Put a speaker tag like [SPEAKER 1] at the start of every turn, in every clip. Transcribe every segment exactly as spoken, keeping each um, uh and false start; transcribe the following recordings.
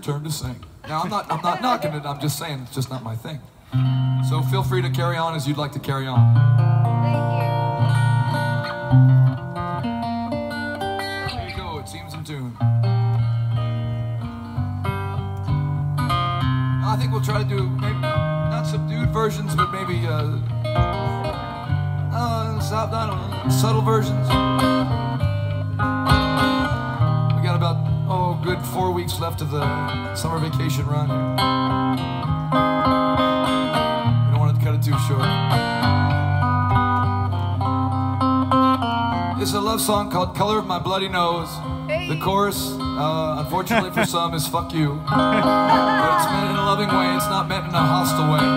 [SPEAKER 1] turn to sing. Now, I'm not, I'm not knocking it, I'm just saying it's just not my thing. So feel free to carry on as you'd like to carry on. Thank you. There you go, it seems in tune. I think we'll try to do maybe not subdued versions, but maybe uh, uh, soft, I don't know, subtle versions. We got about, oh, good four weeks left of the summer vacation run here. We don't want to cut it too short. It's a love song called Color of My Bloody Nose. The chorus, uh, unfortunately for some, is fuck you. But it's meant in a loving way, it's not meant in a hostile way.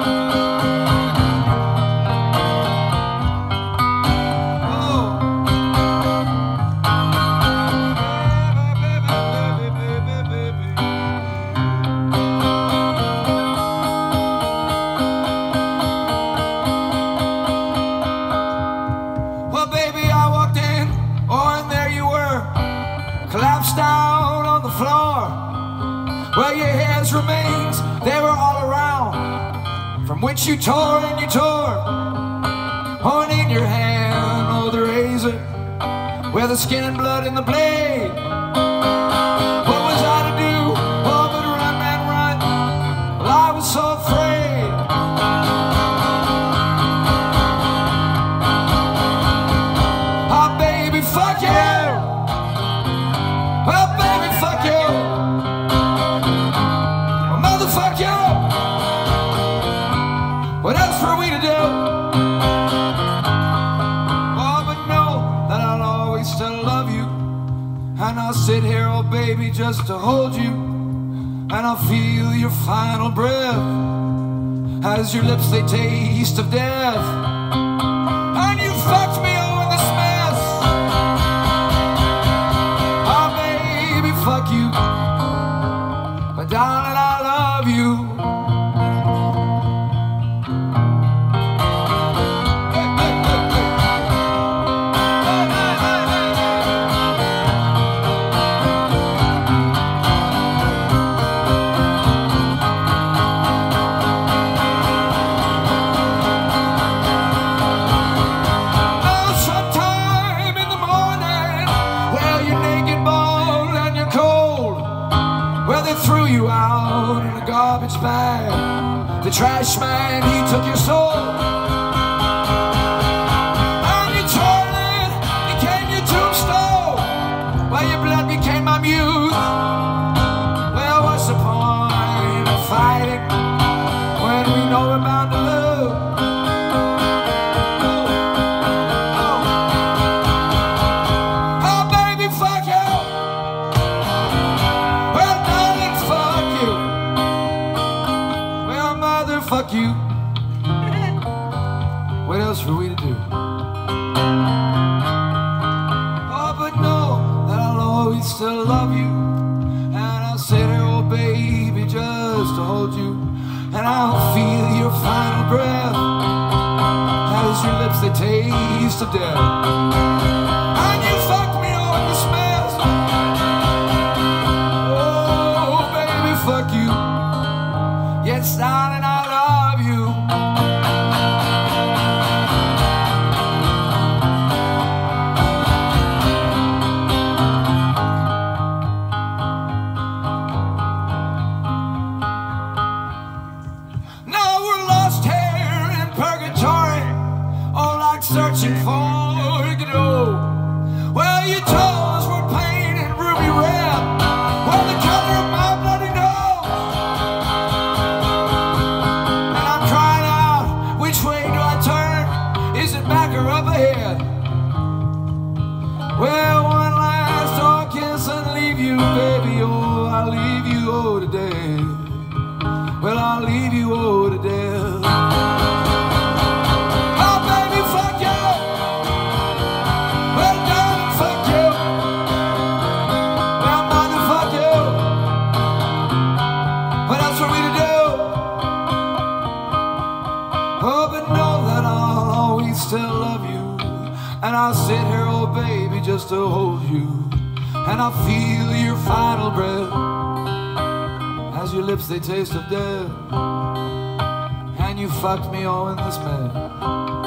[SPEAKER 1] Well, baby, I walked in, oh, and there you were, collapsed down on the floor. Well, your hair's remains, they were all around, from which you tore and you tore. Oh, and in your hand, oh, the razor, where the skin and blood in the blade. What was I to do? Oh, but run, man, run. Well, I was so afraid. Oh, baby, fuck you. Oh, baby, fuck you. Oh, motherfuck you. What else were we to do? Oh, but know that I'll always still love you. And I'll sit here, oh baby, just to hold you. And I'll feel your final breath as your lips, they taste of death. And you fucked me, oh, in this mess. Oh, baby, fuck you. But darling, I love you. Threw you out in a garbage bag. The trash man, he took your soul. And your toilet became your tombstone. Well, your blood became my muse. Well, what's the point of fighting when we know we're bound to lose? Oh, baby, fuck you. Fuck you. What else were we to do? Oh, but know that I'll always still love you. And I'll sit here, oh baby, just to hold you. And I'll feel your final breath as your lips, they taste of death. And you fucked me on this mess. Oh, baby, fuck you. Yes, darling, I love you. Now we're lost here in purgatory, oh, like searching for Godot. Well, your toes were painted ruby red, well, the color of my bloody nose. Up ahead. Well, one last oh kiss and leave you, baby. Oh, I'll leave you, oh, today. Well, I'll leave you, oh, today. Oh, baby, fuck you. Well, darling, fuck you. Well, motherfuck you. What else are we to do? Oh, but know that I'll always still love you. And I'll sit here, oh baby, just to hold you. And I'll feel your final breath cause your lips they taste of death, and you fucked me all in this bed.